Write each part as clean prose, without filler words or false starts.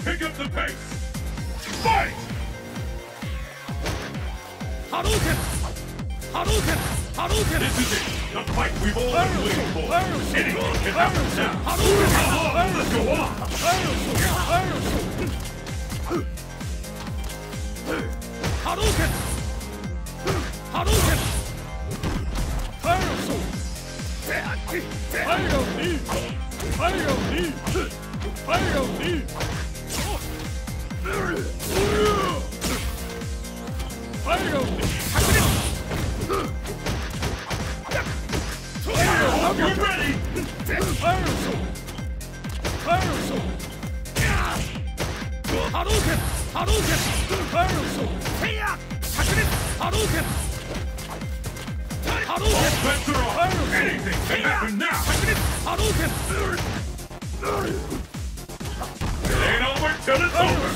pick up the pace. Fight! Hadouken! Hadouken! Hadouken! This is it. The fight we've all been waiting for. Anything can happen now. Hadouken! Let's go on. Hadouken! Hadouken! Fire knee! Fire knee! Fire knee! Fire knee! You're ready! Fire soul! Fire soul! Hadouken! Hadouken! Fire soul! Hadouken! All Hadouken! bets are off. Anything can happen now. Hadouken! It ain't over till it's over.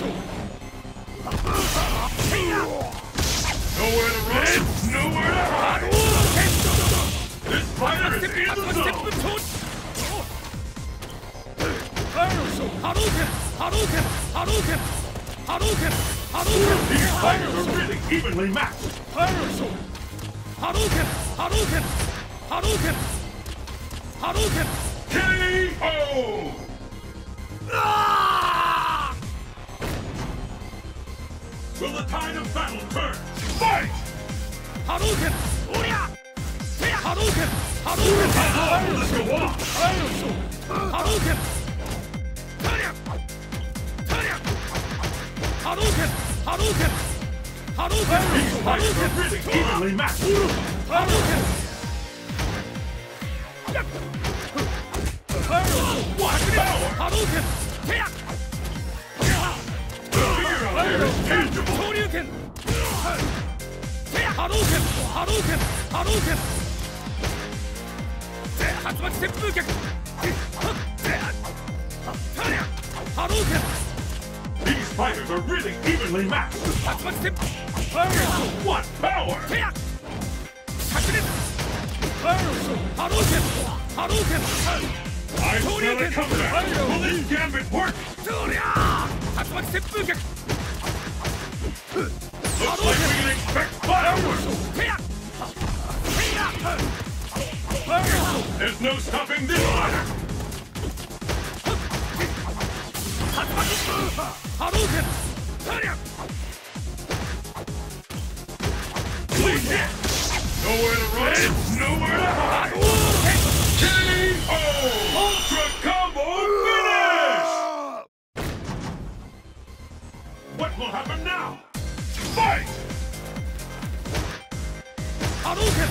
Nowhere to run, nowhere to hide. This fighter is in the zone. Fire soul! Hadouken! Hadouken! Hadouken! Hadouken! Hadouken! These fighters are really evenly matched. Fire soul! Hadouken! Hadouken! Hadouken! Hadouken! KO! Will the tide of battle turn? Fight! Hadouken! Hadouken! Hadouken! Let's go on! Fire soul! Hadouken! Hadouken! Hadouken! Hadouken! These fighters are really evenly matched. Hadouken! What power! Hadouken! The fear out there is tangible. Shoryuken! Hadouken! Hadouken! Hadouken! 竜巻旋風脚 Hadouken! These fighters are really evenly matched. 竜巻旋風 What power! 炸裂 Hadouken! Hadouken! I smell a comeback. Will this gambit work? 竜巻旋風脚 Looks like we can expect fireworks. There's no stopping this fighter. Hadouken! Clean hit. Nowhere to run, nowhere to hide. KO! Ultra combo finish! What will happen now? Fight! Hadouken!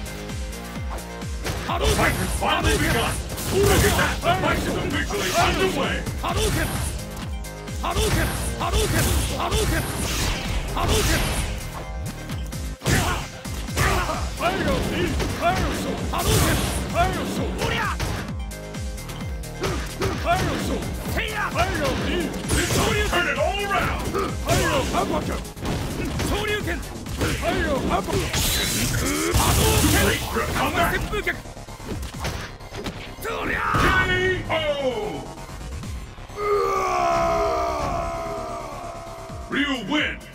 The fight has finally begun. Look at that, the fight is officially underway. Hadouken! Hadouken! Hadouken! Hadouken! Hadouken! Fire knee! Fire soul! Hadouken! Fire soul! Fire soul! Fire knee! This will turn it all around. Fire uppercut! Shoryuken! Fire uppercut! Hadouken! Great for a comeback. 旋風脚 KO! Ryu wins!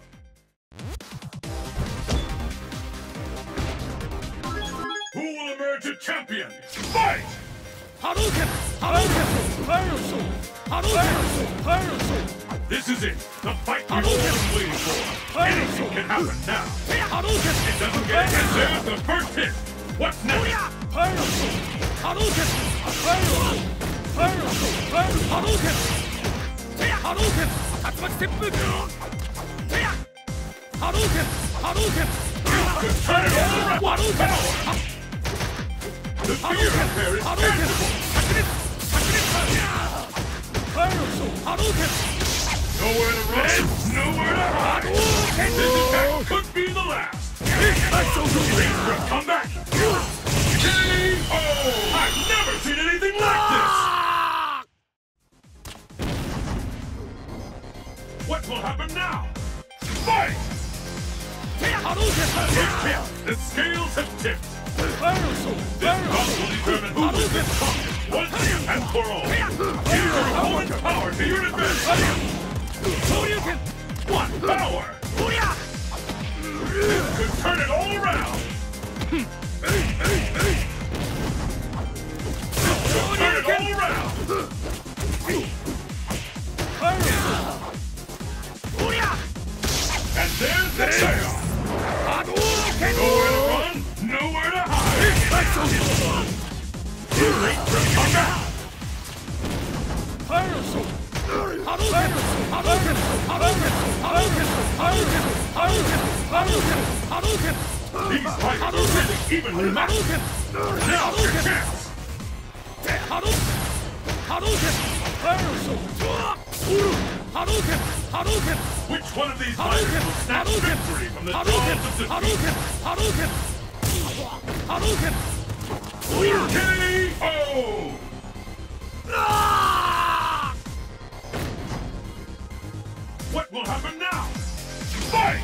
Who will emerge a champion? Fight! Hadouken! Hadouken! Fire soul! Hadouken! Fire soul! This is it! The fight we've all been waiting for! Anything can happen now! Hadouken! It doesn't get and there's the first hit! What's next? Fire soul! Hadouken! Fire soul! Fire soul! Fire Hadouken! Hadouken! 竜巻旋風脚 Hadouken! Hadouken! Turn it all around! What power! The fear out there is Hadouken! tangible! 炸裂 Fire soul! Hadouken! Nowhere to run, nowhere to hide! This attack could be the last! Ready for a comeback? KO! I've never seen anything like this! What will happen now? Fight! Hadouken! The scales have tipped! Fire soul! This bout will determine who wins this contest once and for all! Give your opponent's power to your advantage. Shoryuken! What power! Booyah! This could turn it all around. Turn it all around. Booyah! And there's the payoff. Hadouken! Nowhere to run, nowhere to hide. Too late for a comeback. Hadouken! Hadouken! Hadouken! Hadouken! Hadouken! Hadouken! These fighters are really evenly matched. Now's your chance. Which one of these fighters will snatch victory from the jaws of defeat? KO! What will happen now? Fight!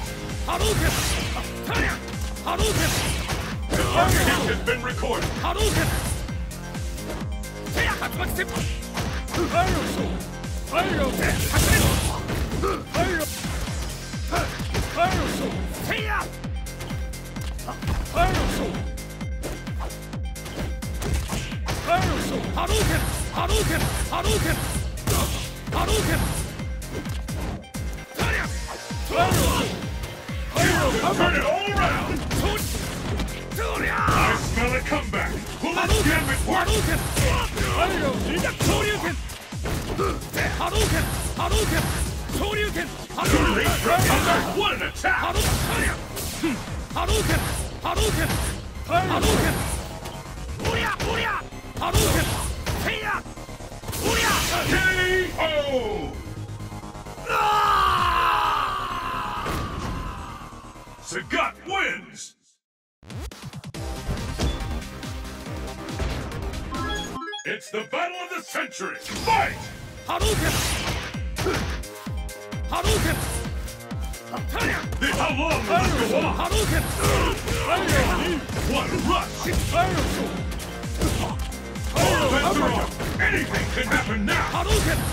The target hit has been recorded. Turn it all around! I smell a comeback! Will this gambit work? Too late for a comeback! What an attack! KO! Sagat wins! It's the battle of the century! Fight! This, how long will this go on? What a rush! All bets are off! Anything can happen now!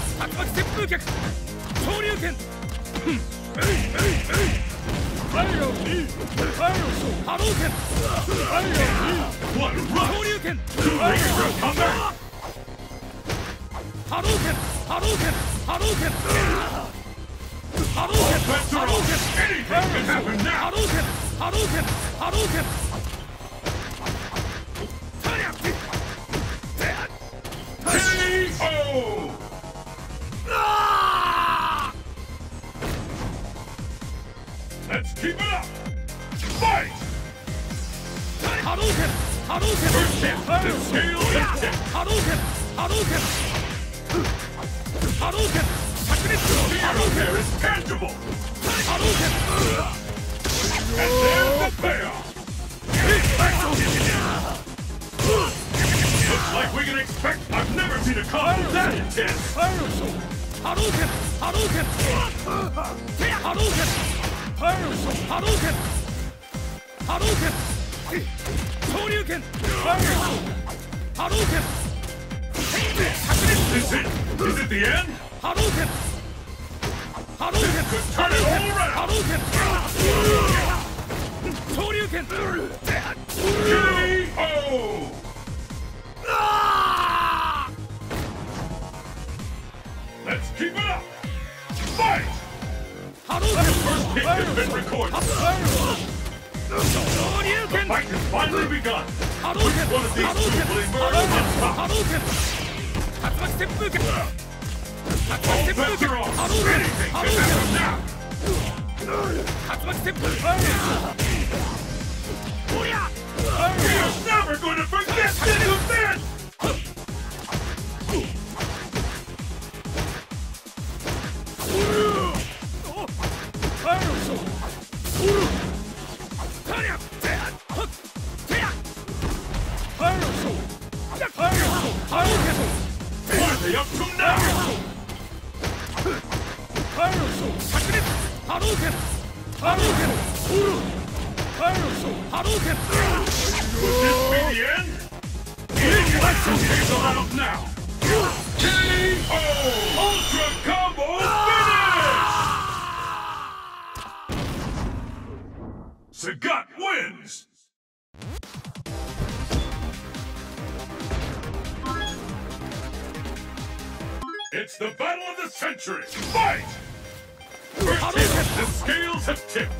What a rush! Too late for a comeback! All bets are off! Anything can happen now! KO! Let's keep it up! Fight! First hit, the scale is tipped! The arrow there is tangible! And there's the payoff! Looks like we can expect... I've never seen a combo that intense! Is it the end? This could turn it all around! KO! Let's keep it up! Fight! The first hit has been recorded! The fight has finally begun! Which one of these two will emerge on top? All bets are off! Anything can happen now! We are never going to forget this event! What are they up to now? Would this be the end? Electro Case allowed now! KO! Ultra It's the battle of the century! Fight! First hit, the scales have tipped.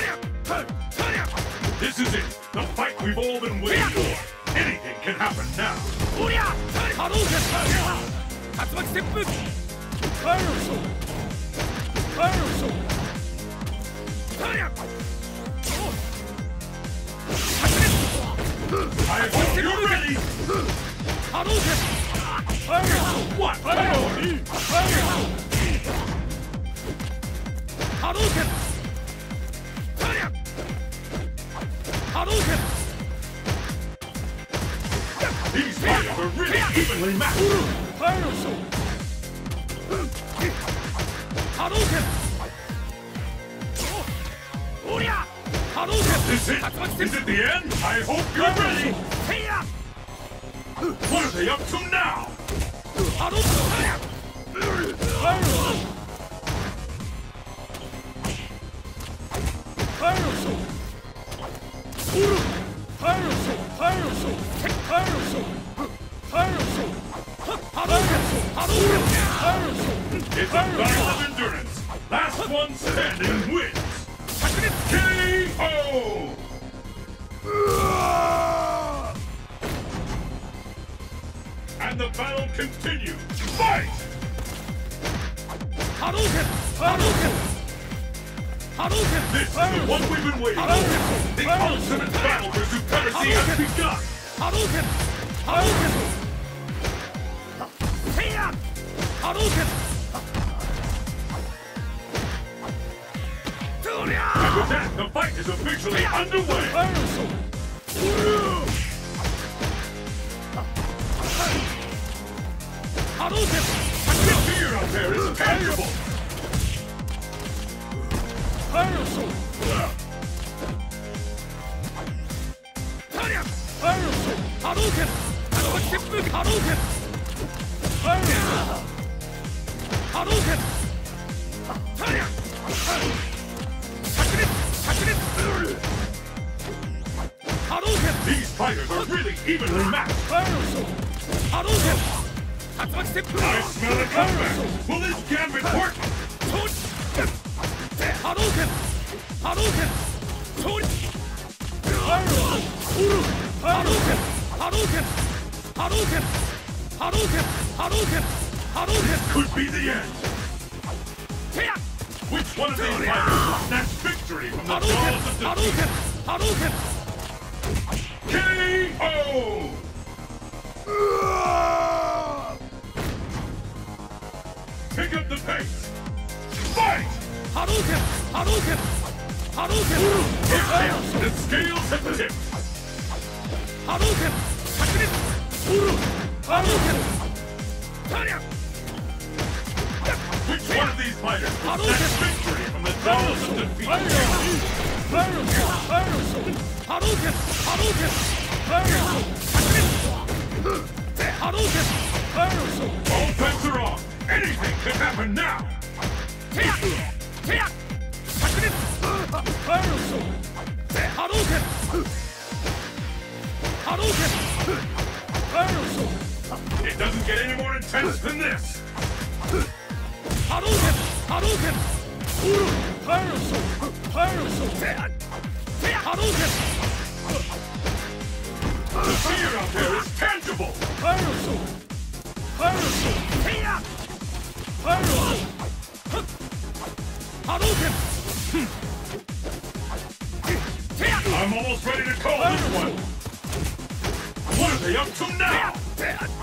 This is it, the fight we've all been waiting for. Anything can happen now. I hope you're ready! What? These fighters are really evenly matched! Is it? Is it the end? I hope you're ready! What are they up to now? It's a battle of endurance. Last one standing wins. KO! And the battle continues. Fight! This is the one we've been waiting for. The ultimate battle for supremacy has begun. And with that, the fight is officially underway. The fear out there is tangible. These fighters are really evenly matched. I smell a comeback. Will this gambit work? This could be the end. Which one of these fighters will snatch victory from the jaws of defeat? KO! Pick up the pace. Fight! The scales have tipped. Which one of these fighters will snatch victory from the jaws of defeat? All bets are off. Anything can happen now. It doesn't get any more intense than this. The fear out there is tangible. I'm almost ready to call this one. What are they up to now?